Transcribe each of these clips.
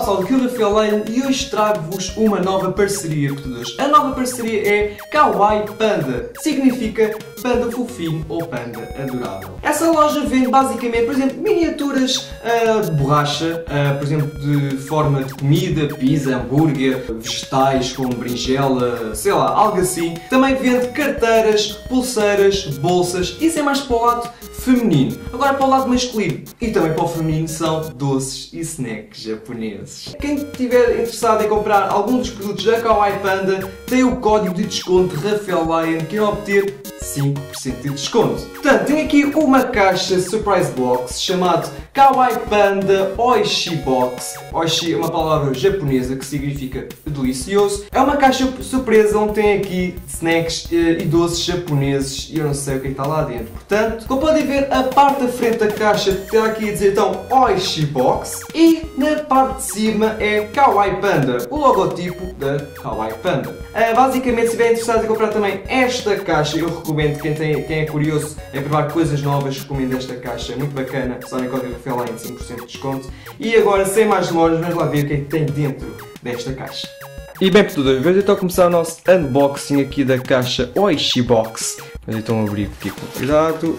pessoal, aqui é o Rafael Lane e hoje trago-vos uma nova parceria, portanto. A nova parceria é Kawaii Panda, significa panda fofinho ou panda adorável. Essa loja vende basicamente, por exemplo, miniaturas de borracha, por exemplo, de forma de comida, pizza, hambúrguer, vegetais como berinjela, sei lá, algo assim. Também vende carteiras, pulseiras, bolsas, isso é mais para o lado feminino. Agora para o lado masculino e também para o feminino são doces e snacks japoneses. Quem estiver interessado em comprar algum dos produtos da Kawaii Panda tem o código de desconto Rafael Lane que irá obter 5% de desconto. Portanto, tem aqui uma caixa Surprise Box chamado Kawaii Panda Oishi Box. Oishi é uma palavra japonesa que significa delicioso. É uma caixa surpresa onde tem aqui snacks e doces japoneses e eu não sei o que está lá dentro. Portanto, como podem ver, a parte da frente da caixa terá aqui a dizer então Oishi Box e na parte de cima é Kawaii Panda, o logotipo da Kawaii Panda. Basicamente, se estiverem interessados em comprar também esta caixa, eu recomendo, quem é curioso em provar coisas novas, recomendo esta caixa, é muito bacana, só no código Rafael Lane 5% de desconto. E agora, sem mais demoras, vamos lá ver o que é que tem dentro desta caixa. E bem, pessoal, vamos então começar o nosso unboxing aqui da caixa Oishi Box. Vamos então abrir aqui com cuidado.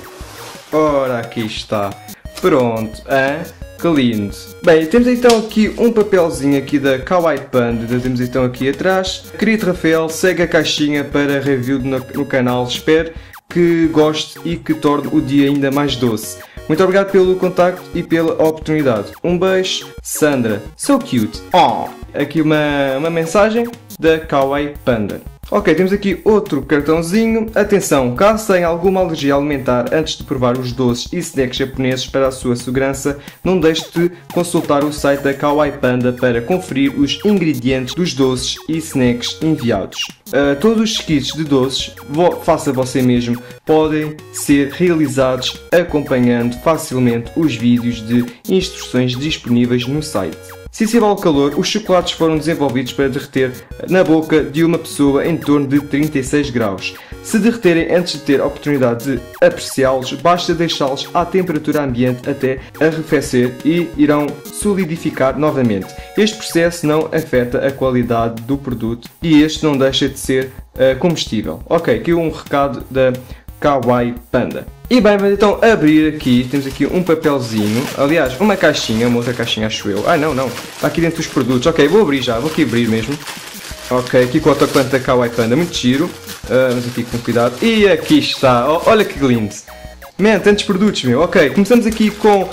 Ora, aqui está. Pronto, que lindo. Bem, temos então aqui um papelzinho aqui da Kawaii Panda, temos então aqui atrás. Querido Rafael, segue a caixinha para review no canal, espero que goste e que torne o dia ainda mais doce. Muito obrigado pelo contacto e pela oportunidade. Um beijo, Sandra. So cute. Oh. Aqui uma mensagem da Kawaii Panda. Ok, temos aqui outro cartãozinho. Atenção, caso tenha alguma alergia alimentar antes de provar os doces e snacks japoneses para a sua segurança, não deixe de consultar o site da Kawaii Panda para conferir os ingredientes dos doces e snacks enviados. Todos os kits de doces, faça você mesmo, podem ser realizados acompanhando facilmente os vídeos de instruções disponíveis no site. Sensível ao calor, os chocolates foram desenvolvidos para derreter na boca de uma pessoa em torno de 36 graus. Se derreterem antes de ter a oportunidade de apreciá-los, basta deixá-los à temperatura ambiente até arrefecer e irão solidificar novamente. Este processo não afeta a qualidade do produto e este não deixa de ser comestível. Ok, aqui um recado da Kawaii Panda. E bem, vamos então abrir aqui, temos aqui um papelzinho, aliás, uma caixinha, uma outra caixinha acho eu. Ah, não, está aqui dentro dos produtos. Ok, vou abrir já, vou aqui abrir mesmo. Ok, aqui com o autocolante da Kawaii Panda, muito giro. Vamos aqui com cuidado. E aqui está, olha que lindo. Man, tantos produtos, meu. Ok, começamos aqui com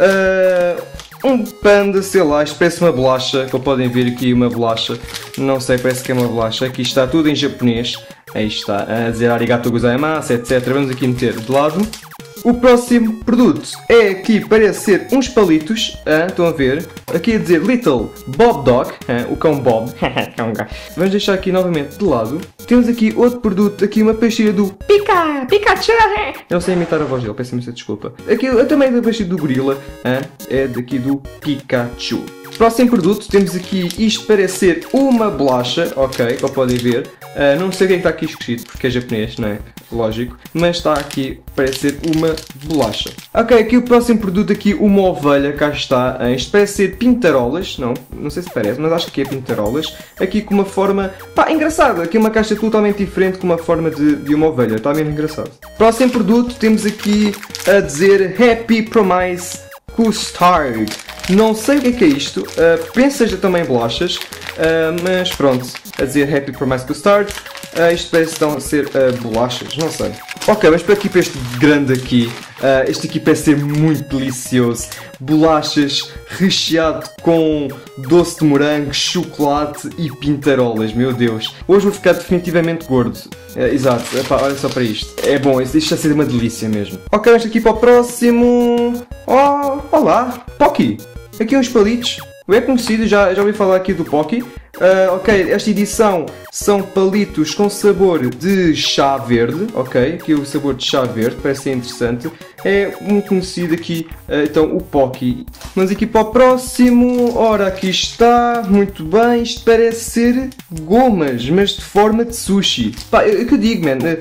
um panda, sei lá, isto parece uma bolacha, como podem ver aqui uma bolacha. Não sei, parece que é uma bolacha. Aqui está tudo em japonês. Aí está, a dizer arigato gozaimasu, etc. Vamos aqui meter de lado. O próximo produto é aqui, parece ser uns palitos, estão a ver? Aqui a dizer Little Bob Dog, o cão Bob. Vamos deixar aqui novamente de lado. Temos aqui outro produto, aqui uma pastilha do Pikachu. Eu não sei imitar a voz dele, peço imensa desculpa. Aqui também da pastilha do gorila, é daqui do Pikachu. Próximo produto, temos aqui, isto parece ser uma bolacha, ok, como podem ver. Não sei o que é que está aqui escrito, porque é japonês, não é? Lógico. Mas está aqui, parece ser uma bolacha. Ok, aqui o próximo produto, aqui uma ovelha, cá está. Isto parece ser pintarolas, não sei se parece, mas acho que é pintarolas. Aqui com uma forma, engraçada. Aqui uma caixa totalmente diferente com uma forma de uma ovelha, está mesmo engraçado. Próximo produto, temos aqui a dizer Happy Promise Custard. Não sei o que é isto, penso que seja também bolachas, mas pronto, a dizer Happy Promise Custard, isto parece então ser bolachas, não sei. Ok, vamos para aqui para este grande aqui, este aqui parece ser muito delicioso, bolachas recheado com doce de morango, chocolate e pintarolas, meu Deus. Hoje vou ficar definitivamente gordo, exato, olha só para isto, é bom, isto está a ser uma delícia mesmo. Ok, vamos aqui para o próximo, olá, Pocky. Aqui uns palitos, é conhecido, já ouvi falar aqui do Pocky. Ok, esta edição são palitos com sabor de chá verde, ok, aqui o sabor de chá verde, parece ser interessante. É muito conhecido aqui, então, o Pocky. Vamos aqui para o próximo, ora, aqui está, muito bem, isto parece ser gomas, mas de forma de sushi. É o que eu digo, man,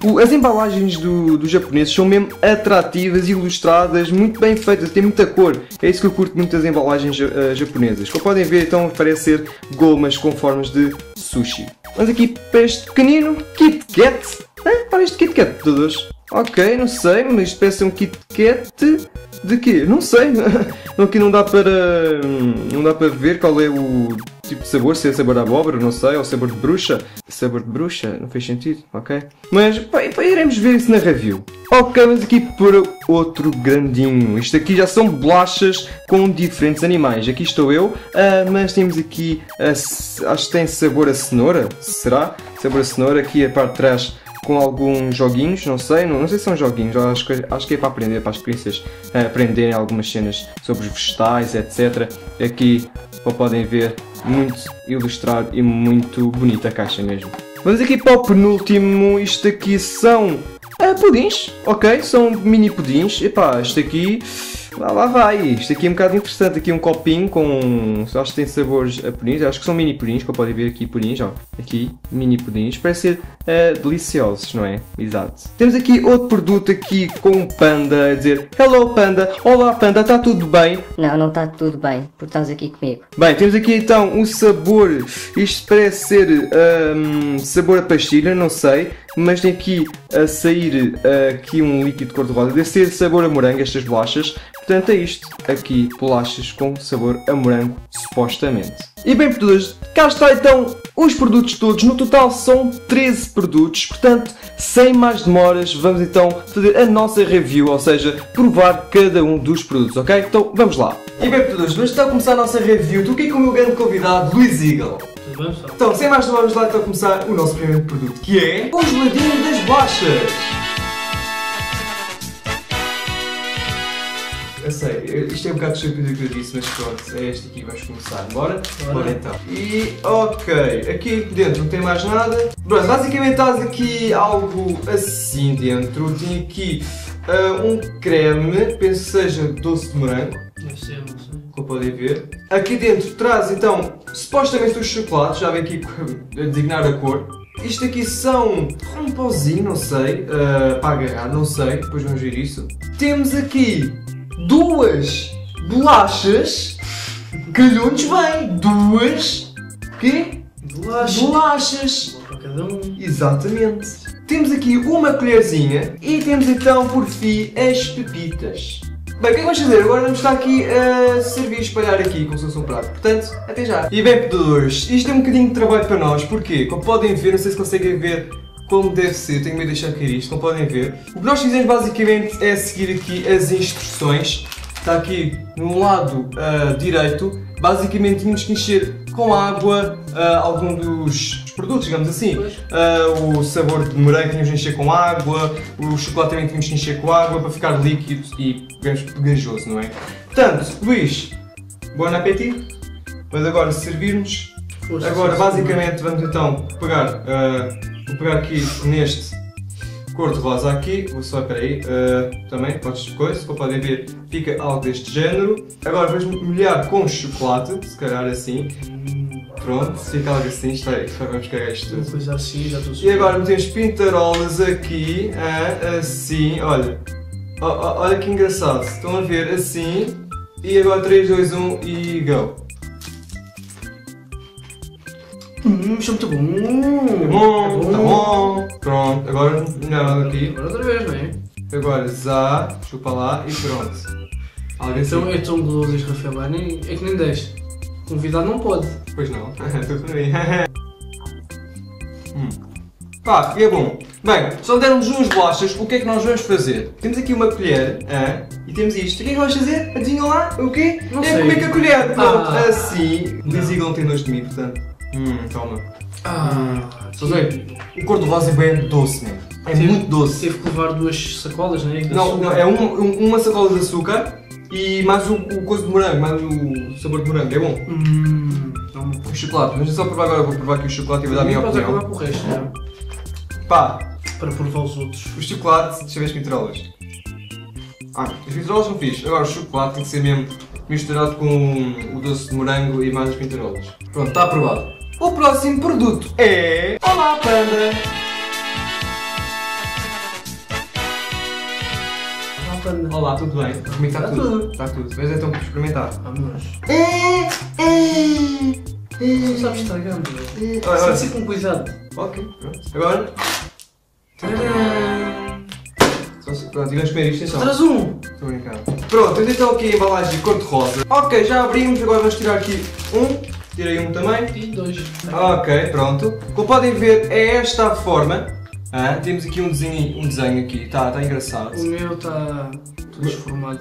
as embalagens dos japoneses são mesmo atrativas, ilustradas, muito bem feitas, tem muita cor. É isso que eu curto muito das embalagens japonesas. Como podem ver, então parecer gomas com formas de sushi. Vamos aqui para este pequenino Kit Kat. Para este Kit Kat, todos. Ok, não sei, mas isto parece um Kit Kat de quê? Não sei. Aqui não dá para ver qual é o tipo de sabor, se é sabor de abóbora, não sei, ou sabor de bruxa. Sabor de bruxa? Não fez sentido, ok? Mas iremos ver isso na review. Ok, vamos aqui para outro grandinho. Isto aqui já são bolachas com diferentes animais. Aqui estou eu, mas temos aqui, acho que tem sabor a cenoura, será? Sabor a cenoura, aqui a parte de trás com alguns joguinhos, não sei se são joguinhos, acho que é para aprender, para as crianças aprenderem algumas cenas sobre os vegetais, etc. Aqui, como podem ver, muito ilustrado e muito bonita a caixa mesmo. Vamos aqui para o penúltimo, isto aqui são pudins, ok? São mini pudins, epá, isto aqui, lá vai, isto aqui é um bocado interessante, aqui um copinho com, acho que tem sabores a pudins, acho que são mini pudins, como podem ver aqui pudins, ó, aqui, mini pudins, parece ser deliciosos, não é? Exato. Temos aqui outro produto aqui com um panda, a dizer, hello panda, olá panda, está tudo bem? Não, não está tudo bem, porque estás aqui comigo. Bem, temos aqui então o sabor, isto parece ser sabor a pastilha, não sei, mas tem aqui a sair aqui um líquido cor-de-rosa, deve ser sabor a morango, estas bolachas. Portanto é isto, aqui bolachas com sabor a morango, supostamente. E bem, produtores, cá está então os produtos todos, no total são 13 produtos, portanto, sem mais demoras, vamos então fazer a nossa review, ou seja, provar cada um dos produtos, ok? Então, vamos lá. E bem, produtores, vamos então começar a nossa review, estou aqui com o meu grande convidado, Luís Eagle. Então, sem mais demoras, vamos lá então começar o nosso primeiro produto, que é o geladinho das bolachas. Eu sei, isto é um bocado estúpido o que eu disse, mas pronto, é este aqui, vamos começar. Bora então. E, ok, aqui dentro não tem mais nada. Pronto, basicamente estás aqui algo assim dentro. Tem aqui um creme, penso que seja doce de morango. Deve ser, não sei. Como podem ver. Aqui dentro traz então, supostamente os chocolates, já vem aqui a designar a cor. Isto aqui são um pauzinho, não sei, para agarrar, não sei, depois vamos ver isso. Temos aqui duas bolachas, calhou-nos bem, duas, quê? Bolachas. Para cada um. Exatamente. Temos aqui uma colherzinha e temos então por fim as pepitas. Bem, o que é que vamos fazer? Agora vamos estar aqui a servir e espalhar aqui como se fosse um prato. Portanto, até já. E bem, pedidores, isto é um bocadinho de trabalho para nós. Porquê? Como podem ver, não sei se conseguem ver como deve ser, tenho medo de deixar cair isto, como podem ver. O que nós fizemos basicamente é seguir aqui as instruções. Está aqui no lado direito. Basicamente tínhamos que encher com água algum dos produtos, digamos assim. O sabor de morango tínhamos que encher com água, o chocolate também tínhamos que encher com água para ficar líquido e pegajoso, não é? Portanto, Luís, bom apetite. Mas agora servirmos. Agora basicamente vamos então pegar, vou pegar aqui neste cor-de-rosa aqui, vou só, peraí, também, podes coisa, como podem ver, fica algo deste género. Agora vamos molhar com chocolate, se calhar assim. Pronto, fica algo assim, vamos cagar isto tudo. Uma coisa assim, já estou. E agora metemos pintarolas aqui, assim, olha. Olha que engraçado, estão a ver assim. E agora 3, 2, 1 e go. Isto é muito bom. Bom, tá bom. Pronto, agora molhado aqui. Agora outra vez, não é? Agora zá, chupa lá e pronto. Algo assim. Então é tão goloso este Rafael, é que nem deixa. Convidado não pode. Pois não, tudo para mim. Pá, e é bom. Bem, só deram-nos duas bolachas, o que é que nós vamos fazer? Temos aqui uma colher, e temos isto. O que é que vamos fazer? Adivinham lá? O quê? Não é sei. comer com a colher. Pronto, assim. Não. Luís Eagle não tem nojo de mim, portanto. Toma. Só que- sei, o cor-de-rosa é bem doce mesmo. É muito doce. Teve que levar 2 sacolas, não é? Não, é uma sacola de açúcar e mais o coisa de morango, mais o sabor de morango, é bom. O chocolate, mas é só provar agora, vou provar aqui o chocolate e vou dar a minha Podes opinião. acabar com o resto, não é? Pá, Para provar os outros. o chocolate, deixa eu ver as pintarolas. As pintarolas são fixe, agora o chocolate tem que ser mesmo misturado com o doce de morango e mais as pintarolas. Pronto, está aprovado. O próximo produto é... Olá, Panda! panda. Olá, tudo bem? Comigo está Tá tudo. tudo. Está tudo. Mas então vamos experimentar. Vamos. Não sabes estragar, meu. Olha. Sempre com cuidado. Ok, pronto. Agora. Tadã! Pronto, e vamos comer isto então. Traz um! Estou a brincar. Pronto, temos então aqui a embalagem cor-de-rosa. Ok, já abrimos, agora vamos tirar aqui um. Tirei um também. E dois. Ok, pronto. Como podem ver, é esta a forma. Ah, temos aqui um desenho aqui, está engraçado. O meu está transformado.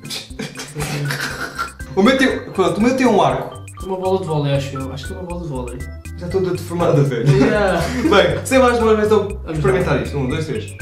O meu tem um arco. Uma bola de vôlei, acho eu. Acho que é uma bola de vôlei. Já estou toda deformada, velho. Yeah. Bem, sem mais demoras, então Vamos experimentar isto. 1, 2, 3.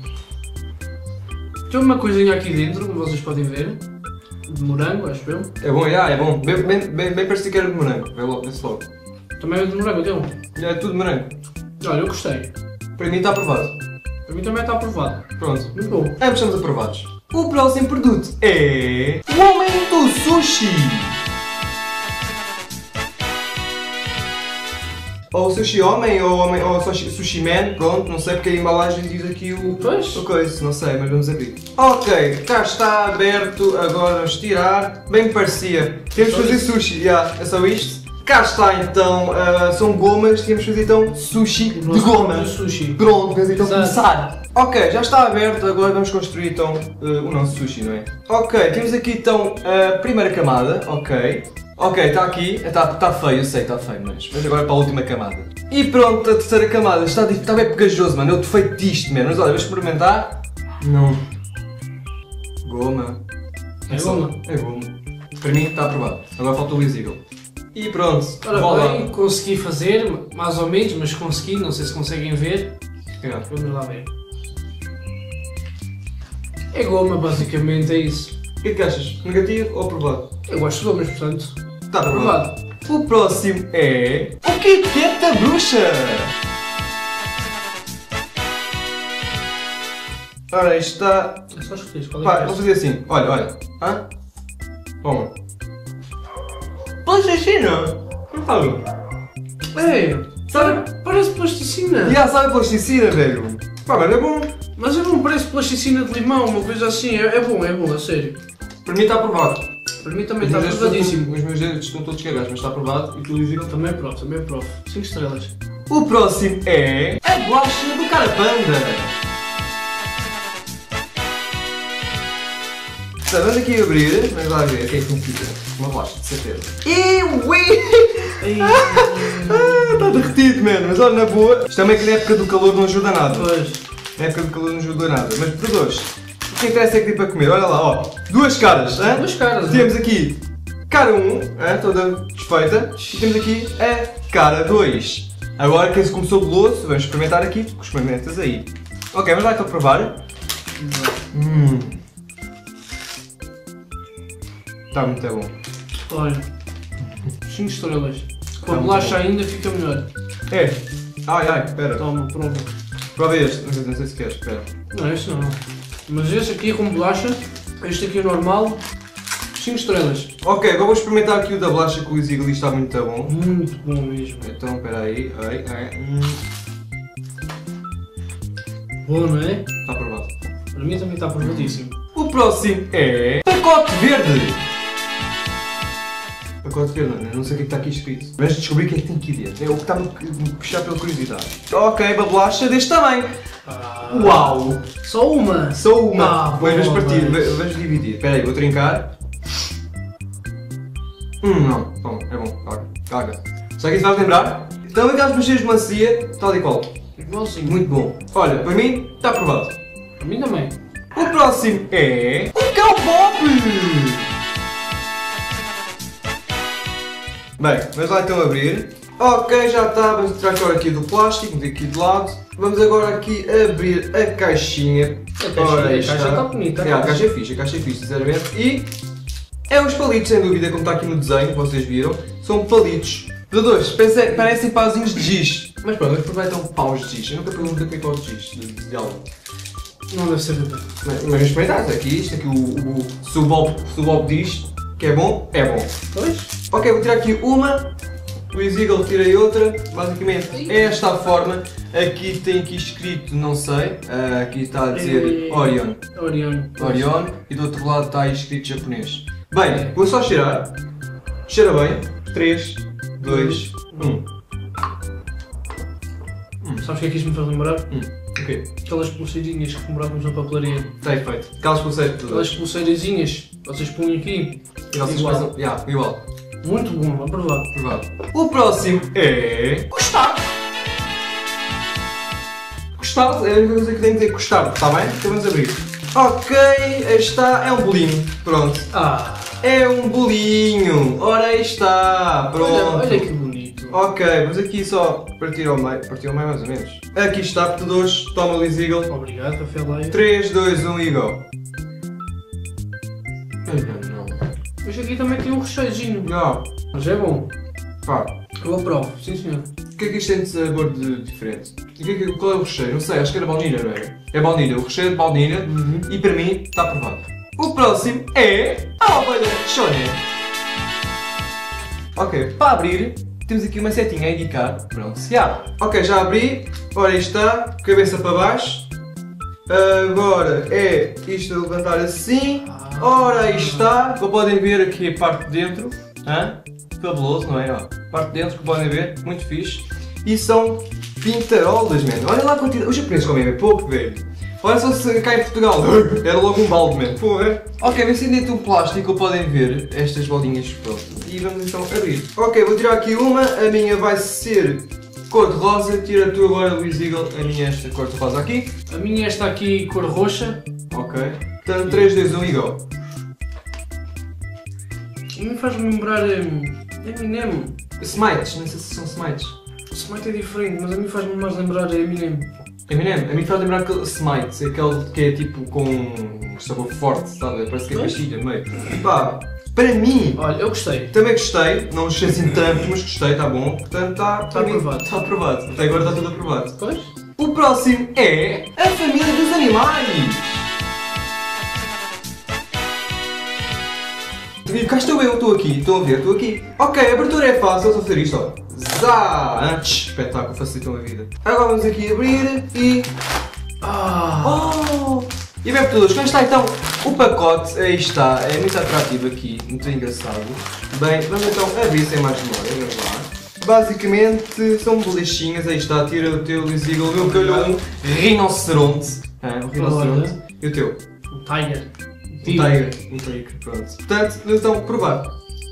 Tem uma coisinha aqui dentro, como vocês podem ver. De morango, acho eu. É bom, é bom. Bem parecido que era de morango. Vê-se logo. Também é de morango, então. É tudo de morango. Olha, eu gostei. Para mim está aprovado. Para mim também está aprovado. Pronto. Muito bom. Ambos estamos aprovados. O próximo produto é... o Momento Sushi! Ou Sushi Homem, ou Sushi Man, pronto, não sei porque a embalagem diz aqui o coisa, não sei, mas vamos abrir. Ok, cá está aberto, agora vamos tirar. Bem me parecia. Temos que fazer sushi, é só isto. Cá está então, são gomas, temos que fazer então sushi de goma. Sushi. Pronto, vamos então Exato. começar. Ok, já está aberto, agora vamos construir então o nosso sushi, não é? Ok, temos aqui então a primeira camada, ok. Ok, está aqui, está feio, eu sei, está feio, mas agora para a última camada. E pronto, a terceira camada, está bem pegajoso, mano, é o defeito disto, mano. Mas olha, vamos experimentar. Não. Goma. É goma? É goma. Para mim está aprovado, agora falta o visível. E pronto, Ora bem, consegui fazer, mais ou menos, mas consegui, não sei se conseguem ver. Vamos lá ver. É goma, basicamente, é isso. O que é que achas? Negativo ou aprovado? Eu gosto de gomas, portanto. Está aprovado. O próximo é... o Kit Kat da Bruxa! Ora, isto está... É só escolher, qual é Pá, que vou é? fazer assim, olha. Hã? Toma. Plasticina! Não sabe? Ei, parece plasticina. Já sabe plasticina, velho? Pá, mas é bom. Mas eu não parece plasticina de limão, uma coisa assim. É bom, a sério. Para mim está aprovado. Para mim também está aprovadíssimo. Os meus dedos estão todos cagados, mas está aprovado e tu dizes... Também provo. 5 estrelas. O próximo é... a bolacha do Carapanda! Tá, vamos aqui abrir, vamos lá ver o que é que tem aqui dentro. Uma bolacha, de certeza. Está derretido, mano, mas olha, na boa. Isto também que na época do calor não ajuda nada. Pois. Na época do calor não ajuda nada, mas por dois. O que interessa é que tem para comer, olha lá, ó. Duas caras, hã? Duas caras, Temos aqui cara 1, toda desfeita, e temos aqui a cara 2. Agora quem se começou goloso, vamos experimentar aqui, com os experimentas aí. Ok, vamos lá então provar. Está muito bom. Olha. 5 estrelas. Com a Tá bolacha muito ainda fica melhor. É. Ai, espera. Toma, prova. Prova este, não sei se queres, espera. Não, este não. Mas este aqui é com bolacha. Este aqui é normal. 5 estrelas. Ok, agora vou experimentar aqui o da bolacha com o Easy está muito bom. Muito bom mesmo. Então, espera aí. Bom, não é? Está aprovado. Para mim também está aprovadíssimo. O próximo é... pacote verde! Pacote verde, não sei o que está aqui escrito. Vamos descobrir o que é que tem aqui dentro. É o que está-me a puxar pela curiosidade. Ok, uma bolacha deste tamanho. Uau! Só uma? Só uma. Vamos boa, partir, mas... vamos dividir. Espera aí, vou trincar. Não. Toma, é bom. Caga. Sabe o que isso vai lembrar? Também aquelas bochechas de melancia, tal e qual. Igualzinho. Muito bom. Olha, para mim, está aprovado. Para mim também. O próximo é... o Cão Pop! Bem, vamos lá então abrir. Ok, já está. Vamos tirar agora aqui do plástico, meter aqui de lado. Vamos agora aqui abrir a caixinha. A caixa está bonita. A caixa é fixe, sinceramente. E é os palitos, sem dúvida, como está aqui no desenho, vocês viram. São palitos. Dois, parecem pauzinhos de giz. Mas pronto, vamos provar então paus de giz. Eu nunca perguntei o que é paus de giz, de algo. Não deve ser bebê. Mas experimentar, isto aqui se o Bob diz que é bom, é bom. Pois? Ok, vou tirar aqui uma. Luís Eagle, tirei outra. Basicamente é esta a forma. Aqui tem aqui escrito, não sei. Aqui está a dizer Orion. Orion. E do outro lado está aí escrito japonês. Bem, vou só cheirar. Cheira bem. 3, 2, 1. Sabes o que é que isto me faz lembrar? Ok. Aquelas pulseirinhas que comprávamos na papelaria. Está feito. Aquelas pulseiras. Aquelas pulseirazinhas, vocês punham aqui. E vocês igual. fazem. Igual. Muito bom, aprovado. O próximo é. Custardo! Custardo é a única coisa que tenho que dizer, custardo, está bem? Então vamos abrir. Ok, está. É um bolinho. Pronto. É um bolinho. Ora aí está. Pronto. Olha que bonito. Ok, vamos aqui só partir ao meio. Partir ao meio mais ou menos. Aqui está, portadores. Toma, Luís Eagle. Obrigado, café Leia. 3, 2, 1 e go. Este aqui também tem um recheiozinho. Não. Mas é bom. Pá. Eu aprovo, sim senhor. O que é que isto tem de sabor diferente? E qual é o recheio? Não sei, acho que era baunilha, não é? É baunilha, o recheio de baunilha e para mim está aprovado. O próximo é a ovelha Shonen. Ok, para abrir temos aqui uma setinha a indicar. Pronto, se abre. Ok, já abri. Ora, aí está, cabeça para baixo. Agora é isto a levantar assim. Ora, aí está. Como podem ver aqui a parte de dentro. Fabuloso, não é? Ó, parte de dentro que podem ver, muito fixe. E são pintarolas, mano. Olha lá a quantidade. Os japoneses comem bem pouco, velho. Olha só se cá em Portugal. Era logo um balde, mano. Porra. Ok, vem sendo dentro um plástico, como podem ver estas bolinhas. Pronto. E vamos então abrir. Ok, vou tirar aqui uma. A minha vai ser cor de rosa. Tira tu agora, Luís Eagle. A minha é esta cor de rosa aqui. A minha está aqui cor roxa. Ok. Então 3, 2, 1 e go. A mim faz-me lembrar Eminem. Smites, não sei se são Smites. O Smite é diferente, mas a mim faz-me mais lembrar Eminem. Eminem, a mim faz lembrar aquele Smites, aquele que é tipo com um sabor forte, sabe? Parece que é pastilha meio. Pá, para mim, olha, eu gostei. também gostei, não achei assim tanto, mas gostei, está bom. Portanto, está aprovado. Está aprovado, até agora está tudo aprovado. Pois? O próximo é a família dos animais. E cá estou eu, estou aqui, estão a ver, estou aqui. Ok, a abertura é fácil, só fazer isto, ó. Zá! Espetáculo, facilitam a vida. Agora vamos aqui abrir e... E bem, todos, como está então o pacote, aí está, é muito atrativo aqui, muito engraçado. Bem, vamos então abrir sem mais demora, vamos lá. Basicamente são bolachinhas, aí está, tira o teu Luís Eagle, o meu calhou um rinoceronte. Um rinoceronte. E o teu? Um tiger. Um tiger, pronto. Portanto, então, provar.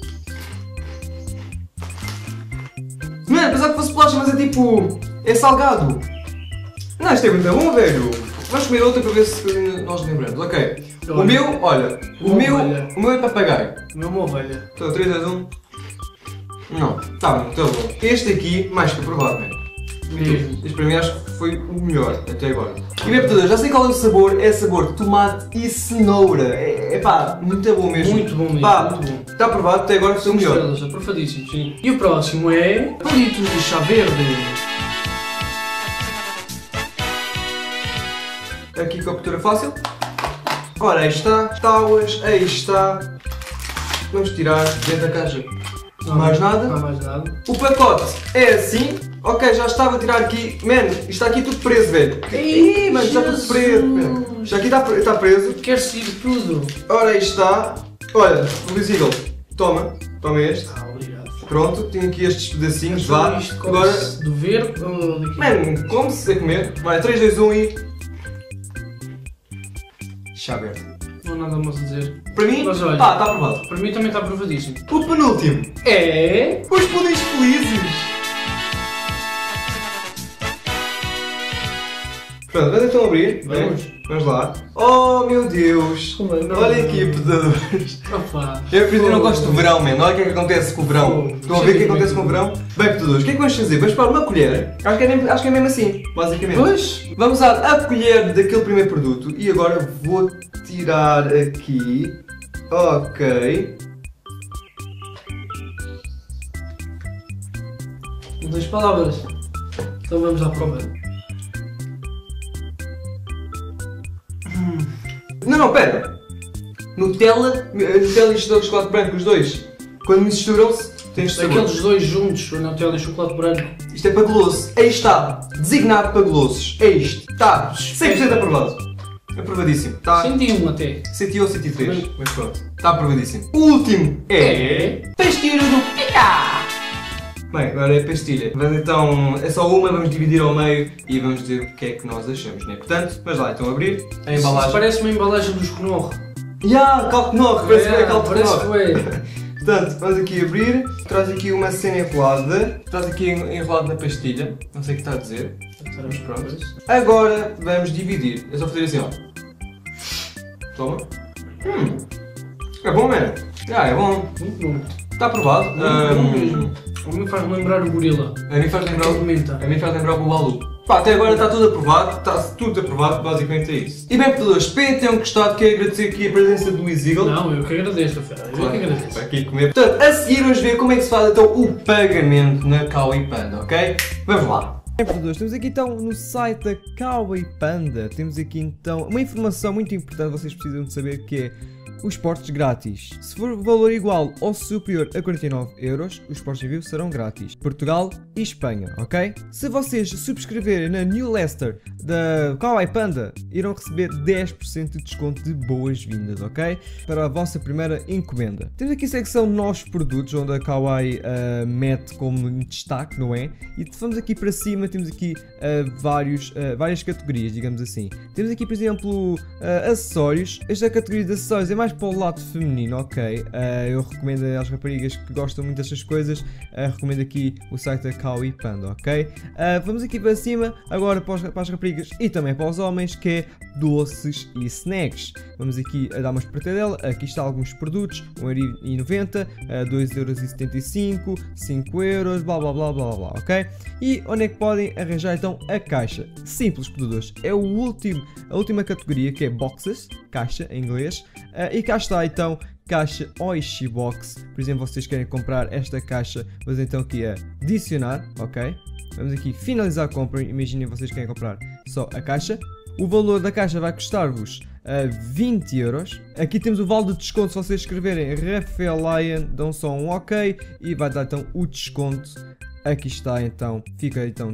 Mano, apesar que fosse bolacha, mas é tipo... é salgado. Não, isto é muito bom, velho. Vamos comer outra para ver se nós lembramos. Ok. O meu, olha, o meu é papagaio. O meu é uma ovelha. Então, 3, 2, 1. Não, tá bom, tá bom. Este aqui, mais que aprovado, velho. Este para mim acho que foi o melhor até agora. E bem, portanto, já sei qual é o sabor, é sabor de tomate e cenoura. É pá, muito bom mesmo. Muito bom mesmo, pá, muito bom. Está aprovado, até agora foi o melhor. Estrelas, aprovadíssimo, sim. E o próximo é palitos de chá verde. Aqui com a abertura fácil. Ora, aí está, tábuas, aí está. Vamos tirar dentro da caixa. Não mais nada. Não há mais nada. O pacote é assim. Ok, já estava a tirar aqui. Mano, isto está aqui tudo preso, velho. Ei, mano, está tudo preso. Man. Isto aqui está preso. Quer-se ir tudo. Ora, aí está. Olha, Luís Eagle, toma este. Obrigado. Pronto, tenho aqui estes pedacinhos, vá. Agora, do verde ou daqui? Mano, come-se a comer. Vai, 3, 2, 1 e... chá verde. Não há nada mais a dizer. Para mim, mas olha, está aprovado. Para mim também está aprovadíssimo. O penúltimo é... os pudins felizes. Pronto, vamos então abrir. Vamos lá. Oh meu Deus! Olha aqui, pedadores. Eu não gosto do verão, mano. Olha o que é que acontece com o verão. Estão a ver o que acontece com o verão? Bem, pedadores, o que é que vamos fazer? Vamos para uma colher. Acho que é mesmo assim, basicamente. Pois. Vamos usar a colher daquele primeiro produto e agora vou tirar aqui. Ok. Em 2 palavras. Então vamos à prova. Não, pera. Nutella e chocolate branco, os dois. Quando misturam-se, Tem este sabor. Aqueles dois juntos, o Nutella e chocolate branco. Isto é para goloso. Aí está. Designado para golosos. É isto. Está 100% aprovado. Aprovadíssimo. Tá. 101 até. 101 ou 103. Mas pronto. Está aprovadíssimo. O último é... pastilha do Pica. Bem, agora é a pastilha. Mas então é só uma, vamos dividir ao meio e vamos dizer o que é que nós achamos, né? Portanto, vamos lá então abrir a embalagem. Isso parece uma embalagem dos Knorr. Calknor, parece que é Calknor. Parece que é. Portanto, vamos aqui abrir, traz aqui uma cena enrolada, traz aqui enrolado na pastilha, não sei o que está a dizer, estamos prontos. Agora vamos dividir, é só fazer assim, ó. Toma. É bom, mano. É bom. Muito bom. Está aprovado. Muito bom mesmo. A mim faz lembrar o gorila. A mim faz lembrar o Balu. Pá, até agora está tudo aprovado, basicamente é isso. E bem, pedidores, espero que tenham gostado, quero agradecer aqui a presença do Luís Eagle. Não, eu que agradeço, Rafael, eu que agradeço. Para aqui comer. Portanto, a seguir vamos ver como é que se faz então o pagamento na Kawaii Panda, ok? Vamos lá. Bem, pedidores, temos aqui então no site da Kawaii Panda, temos aqui então uma informação muito importante, vocês precisam de saber, que é os portes grátis. Se for valor igual ou superior a 49 euros, os portes de envio serão grátis. Portugal e Espanha, ok? Se vocês subscreverem na newsletter da Kawaii Panda, irão receber 10% de desconto de boas-vindas, ok? Para a vossa primeira encomenda. Temos aqui a secção novos produtos, onde a Kawaii mete como destaque, não é? E vamos aqui para cima, temos aqui várias categorias, digamos assim. Temos aqui, por exemplo, acessórios. Esta categoria de acessórios é mais para o lado feminino, ok? Eu recomendo às raparigas que gostam muito destas coisas, recomendo aqui o site da Kawaii Panda, ok? Vamos aqui para cima, agora para as raparigas e também para os homens, que é doces e snacks. Vamos aqui a dar uma espreitadela, aqui está alguns produtos, 1,90€, 2,75€, 5€, blá blá blá blá blá, ok? E onde é que podem arranjar então a caixa? Simples, pedidores, é a última categoria, que é boxes, caixa em inglês, e cá está então caixa Oishi Box. Por exemplo, vocês querem comprar esta caixa, vamos então aqui a adicionar, ok? Vamos aqui finalizar a compra, imaginem vocês querem comprar só a caixa. O valor da caixa vai custar-vos 20€. Aqui temos o vale de desconto, se vocês escreverem Rafael Lion, dão só um ok e vai dar então o desconto. Aqui está então, fica então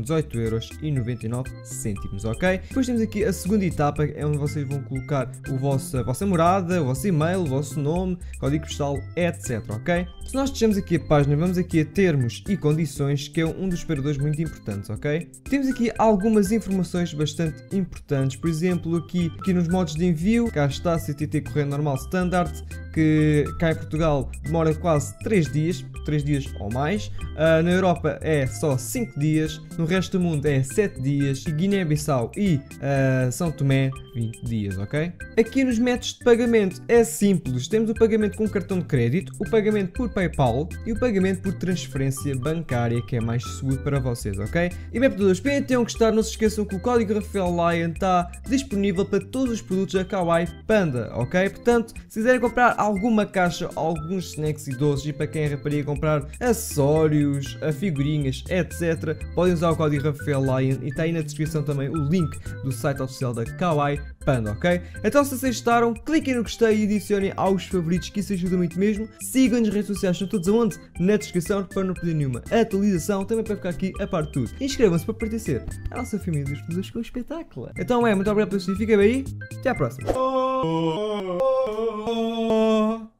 18,99€, ok? Depois temos aqui a segunda etapa, é onde vocês vão colocar a vossa morada, o vosso e-mail, o vosso nome, código postal, etc, ok? Se nós deixamos aqui a página, vamos aqui a termos e condições, que é um dos separadores muito importantes, ok? Temos aqui algumas informações bastante importantes, por exemplo, aqui nos modos de envio, cá está CTT Correio Normal Standard, que cá em Portugal demora quase 3 dias ou mais, na Europa é só 5 dias, no resto do mundo é 7 dias, e Guiné-Bissau e São Tomé 20 dias, ok? Aqui nos métodos de pagamento é simples, temos o pagamento com cartão de crédito, o pagamento por PayPal e o pagamento por transferência bancária, que é mais seguro para vocês, ok? E bem, pedidores, espero que tenham gostado, não se esqueçam que o código Rafael Lion está disponível para todos os produtos da Kawaii Panda, ok? Portanto, se quiserem comprar alguma caixa, alguns snacks e doces, e para quem é rapariga comprar acessórios, figurinhas, etc, podem usar o código Rafael Lion e está aí na descrição também o link do site oficial da Kawaii Panda, ok? Então, se vocês gostaram, cliquem no gostei e adicionem aos favoritos, que isso ajuda muito mesmo. Sigam-nos nas redes sociais, estão todos aonde? Na descrição, para não perder nenhuma atualização, também para ficar aqui a par de tudo. Inscrevam-se para pertencer à nossa família dos produtos com o espetáculo. Então muito obrigado por assistir, fiquem bem aí, até à próxima.